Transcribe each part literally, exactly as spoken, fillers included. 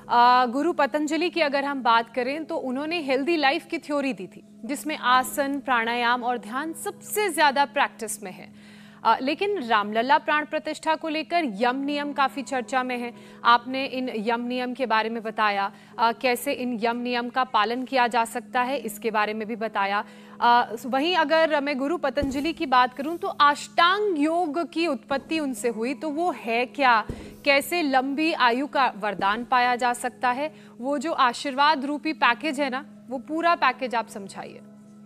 आ, गुरु पतंजलि की अगर हम बात करें तो उन्होंने हेल्दी लाइफ की थ्योरी दी थी, जिसमें आसन, प्राणायाम और ध्यान सबसे ज्यादा प्रैक्टिस में है। आ, लेकिन रामलला प्राण प्रतिष्ठा को लेकर यम नियम काफी चर्चा में है। आपने इन यम नियम के बारे में बताया, आ, कैसे इन यम नियम का पालन किया जा सकता है, इसके बारे में भी बताया। आ, वहीं अगर मैं गुरु पतंजलि की बात करूं तो अष्टांग योग की उत्पत्ति उनसे हुई, तो वो है क्या, कैसे लंबी आयु का वरदान पाया जा सकता है, वो जो आशीर्वाद रूपी पैकेज है ना, वो पूरा पैकेज आप समझाइए।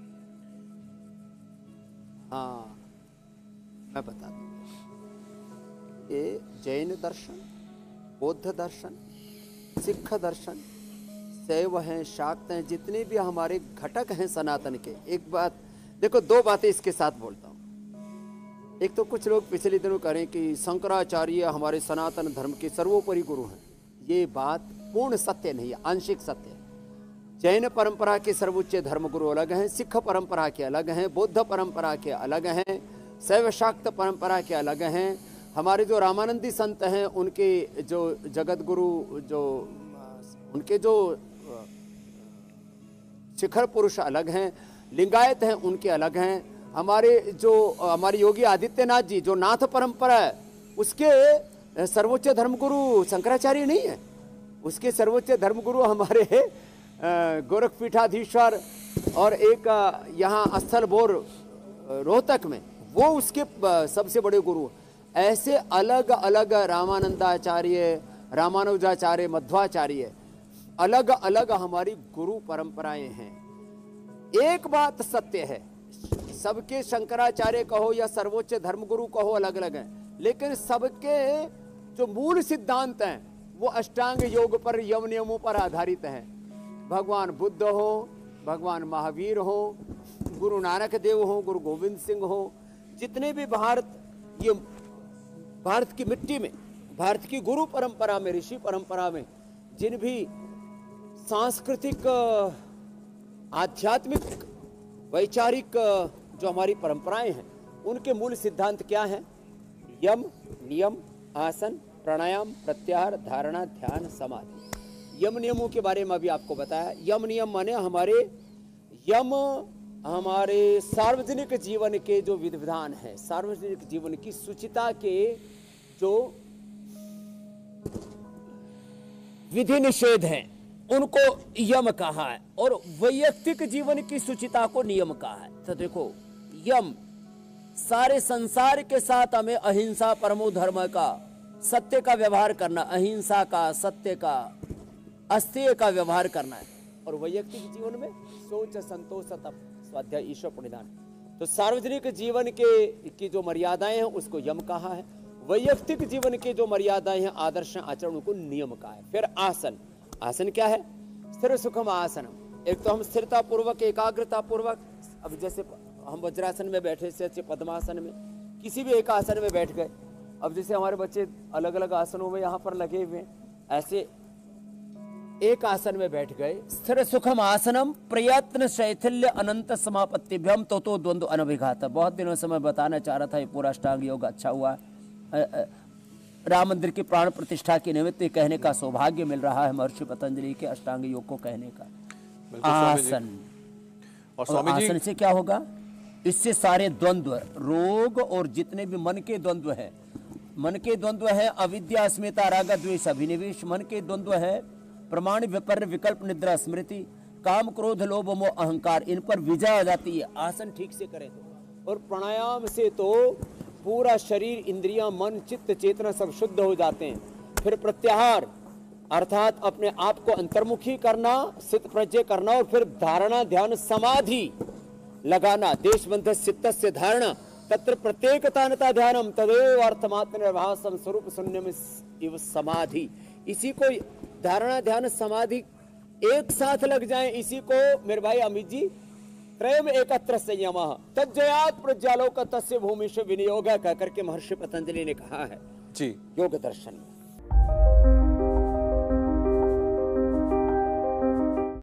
हाँ, मैं बता दूंगा। ये जैन दर्शन, बौद्ध दर्शन, सिख दर्शन, शैव हैं, शाक्त हैं, जितने भी हमारे घटक हैं सनातन के। एक बात देखो, दो बातें इसके साथ बोलता हूँ। एक तो कुछ लोग पिछले दिनों करें कि शंकराचार्य हमारे सनातन धर्म के सर्वोपरि गुरु हैं। ये बात पूर्ण सत्य नहीं है, आंशिक सत्य है। जैन परंपरा के सर्वोच्च धर्मगुरु अलग हैं, सिख परंपरा के अलग हैं, बौद्ध परंपरा के अलग हैं, शैव शाक्त परंपरा के अलग हैं। हमारे जो रामानंदी संत हैं, उनके जो जगत गुरु, जो उनके जो शिखर पुरुष अलग हैं। लिंगायत हैं, उनके अलग हैं। हमारे जो हमारे योगी आदित्यनाथ जी जो नाथ परंपरा है, उसके सर्वोच्च धर्मगुरु शंकराचार्य नहीं है। उसके सर्वोच्च धर्मगुरु हमारे गोरखपीठाधीश्वर और एक यहाँ स्थल बोर रोहतक में, वो उसके सबसे बड़े गुरु। ऐसे अलग अलग रामानंदाचार्य, रामानुजाचार्य, मध्वाचार्य, अलग अलग हमारी गुरु परंपराएं हैं। एक बात सत्य है, सबके शंकराचार्य कहो या सर्वोच्च धर्मगुरु कहो अलग अलग हैं, लेकिन सबके जो मूल सिद्धांत हैं वो अष्टांग योग पर, यम नियमों पर आधारित हैं। भगवान बुद्ध हो, भगवान महावीर हो, गुरु नानक देव हो, गुरु गोविंद सिंह हो, जितने भी भारत, ये भारत की मिट्टी में, भारत की गुरु परंपरा में, ऋषि परंपरा में जिन भी सांस्कृतिक, आध्यात्मिक, वैचारिक जो हमारी परंपराएं हैं, उनके मूल सिद्धांत क्या हैं? यम, नियम, आसन, प्राणायाम, प्रत्याहार, धारणा, ध्यान, समाधि। यम नियमों के बारे में अभी आपको बताया। यम नियम माने हमारे यम हमारे सार्वजनिक जीवन के जो विधि विधान है, सार्वजनिक जीवन की शुचिता के जो विधि निषेध हैं, उनको यम कहा है, और वैयक्तिक जीवन की शुचिता को नियम कहा है। तो देखो, यम सारे संसार के साथ हमें अहिंसा परमो धर्म का, सत्य का व्यवहार करना, अहिंसा का, सत्य का, अस्तेय का व्यवहार करना है। और वैयक्तिक जीवन में सोच, संतोष, तप, स्वाध्याय, ईश्वर प्रणिधान। तो सार्वजनिक जीवन के की जो मर्यादाएं हैं उसको यम कहा है। वैयक्तिक जीवन के जो मर्यादाएं हैं, आदर्श आचरण, उनको नियम कहा है। फिर आसन। आसन क्या है? स्थिर सुखम आसनम। एक तो हम स्थिरता पूर्वक, एकाग्रता पूर्वक, अब जैसे हम वज्रासन में बैठे से अच्छे पद्मासन में, किसी भी एक आसन में बैठ गए। अब जैसे हमारे बच्चे अलग अलग आसनों में यहाँ पर लगे हुए हैं, ऐसे एक आसन में बैठ गए। स्थिर सुखम आसनम प्रयत्न शैथिल्य अनंत समापत्तिभ्यम तो तो द्वंद्व अनभिघात। बहुत दिनों से मैं बताना चाह रहा था, ये पूरा अष्टांग योग अच्छा हुआ। राम मंदिर की प्राण प्रतिष्ठा के निमित्त कहने का सौभाग्य मिल रहा है महर्षि पतंजलि के अष्टांग योग को कहने का। आसन, और स्वामी जी, आसन से क्या होगा? इससे सारे द्वंद्व, रोग और जितने भी मन के द्वंद्व है, मन के द्वंद्व है अविद्या, अस्मिता, राग, द्वेष, अभिनिवेश, मन के द्वंद्व है प्रमाण, विपर्य, विकल्प, निद्रा, स्मृति, काम, क्रोध, लोभ, मोह, अहंकार, इन पर विजय आ जाती है आसन ठीक से करें तो। और प्राणायाम से तो पूरा शरीर, इंद्रियां, मन, चित्त, चेतना सब शुद्ध हो जाते हैं। फिर प्रत्याहार अर्थात अपने आप को अंतर्मुखी करना, सिद्ध प्रज्ञ करना, और फिर धारणा, ध्यान, समाधि लगाना। देशबंध चित्तस्य धारणा तत्र प्रत्येकतानता ध्यानम तदेव अर्थमात्र निर्भासम स्वरूप शून्यम इव समाधि। इसी को धारणा, ध्यान, समाधि एक साथ लग जाएं, इसी को मेरे भाई अमित जी त्रयम एकत्र संयमः तज्जयात् प्रज्ञालोक तस्य भूमिषु विनियोग कह करके महर्षि पतंजलि ने कहा है जी योग दर्शन में।